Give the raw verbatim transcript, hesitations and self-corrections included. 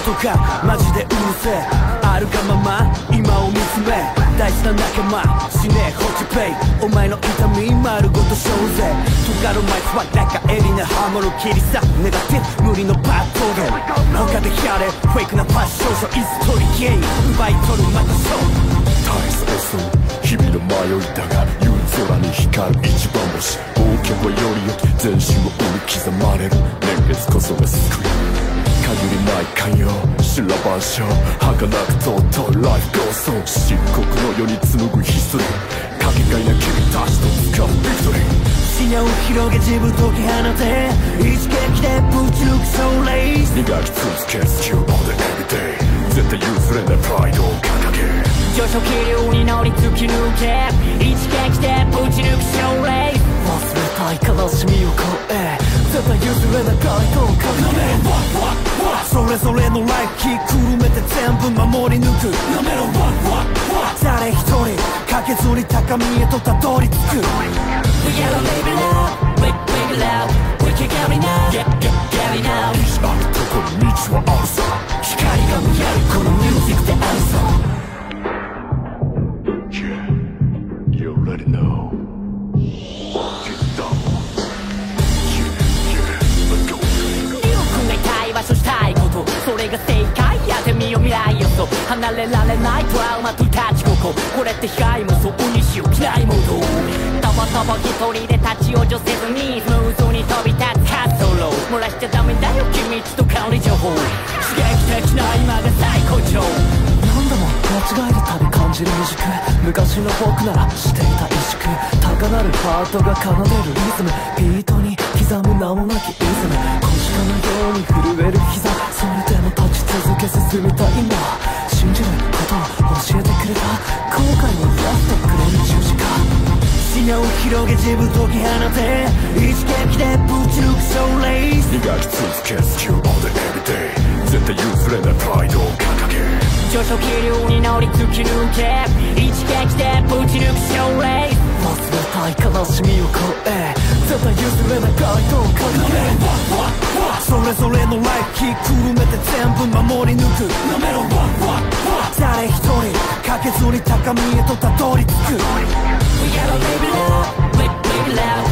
とかマジでうるせえ。あるがまま今を見つめ、大事な仲間死ねホチペイ、お前の痛み丸ごとしょうぜ。尖るマイスはなんか襟な刃物切り裂くネガティブ無理のバットゲーム、他でやれフェイクなファッションショー、いつ取りゲイ奪い取るまたショー。 大切そう日々の迷いだが、夕空に光る一番星、忘却はより良き全身を売り刻まれる年月こそが救い。限りない寛容修羅万象、儚く尊いライフゴーソン、漆黒の世に紡ぐヒストリー、かけがえな君たちと掴むビクトリー。 視野を広げ自分解き放て、一撃でぶち抜くショーレース、 磨き続けスキルオンでエビデイ、絶対譲れないプライドを掲げ、 上昇気流に乗り突き抜け、一撃でぶち抜くショーレース、忘れたい悲しみを超え、絶対譲れないプライドを掲げ、それぞれのライフ気くるめて全部守り抜く、誰一人かけずに高みへとたどり着く。 We gotta live it up, live it out, we can get it now, get, get, get it now。 道あるとこに道はあるさ、 光が見えるこのミュージックであるさ。 Yeah, you already know。 場所したいこと、それが正解やってみよ未来予想、離れられないトラウマと立ちここ、これって被害もそうにしよう機内モード、たばたば一人で立ち往生せずにスムーズに飛び立つ滑走路、漏らしちゃダメだよ機密と管理情報、刺激的な今が最高潮。何度も間違えるたび感じる未熟、昔の僕ならしていた萎縮、高鳴るハートが奏でるリズム、ビートに刻む名もなきイズム、小鹿のように震える膝、それでも立ち続け進みたい今、信じることを教えてくれた、後悔を癒してくれる十字架、視野を広げ自分解き放て、一撃でぶち抜くショーレース、 磨き続けスキルオンでエビデイ、絶対譲れないプライドを掲げ、 上昇気流に乗り突き抜け、一撃でぶち抜くショーレース、忘れたい悲しみを超え、絶対譲れないガイドを掲げ、それぞれのライフ気くるめて全部守り抜く、誰一人かけずに高みへとたどり着く。 We gotta live it up, live it out,